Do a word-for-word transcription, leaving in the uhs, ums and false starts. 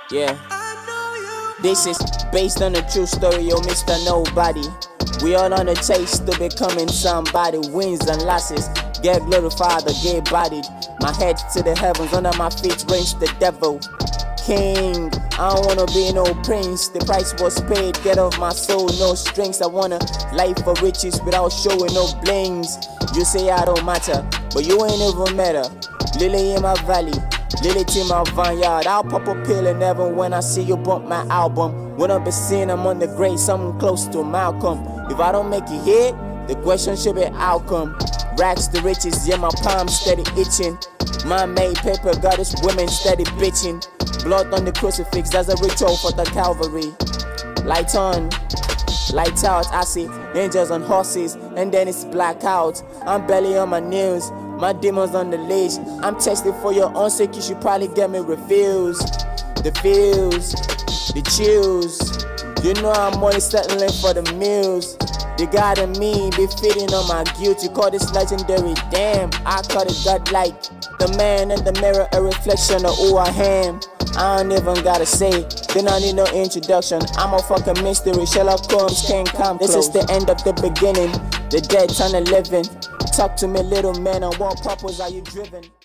Yeah. This is based on a true story, yo, Mister Nobody. We all on a chase to becoming somebody. Wins and losses, get glorified or get bodied. My head to the heavens, under my feet reigns the devil. King, I don't wanna be no prince. The price was paid, get off my soul, no strings. I want a life for riches without showing no blings. You say I don't matter, but you ain't even matter. Lily in my valley, Lily in my vineyard. I'll pop a pill in heaven when I see you bump my album. When I be seeing I'm on the grade, something close to Malcolm. If I don't make it hit, the question should be outcome. Racks to riches, yeah, my palms steady itching. Man-made paper, got this women steady bitching. Blood on the crucifix, that's a ritual for the Calvary. Light on, light out, I see angels on horses, and then it's blackout. I'm barely on my knees, my demons on the leash. I'm testing for your own sake, you should probably get me refused. The feels, the chills, you know I'm only settling for the meals. The God in me be feeding on my guilt. You call this legendary, damn, I call it godlike. The man in the mirror, a reflection of who I am. I don't even gotta say it, then I need no introduction. I'm a fucking mystery, Sherlock Holmes can't come close. This is the end of the beginning, the dead turn the living. Talk to me little man, on what purpose are you driven?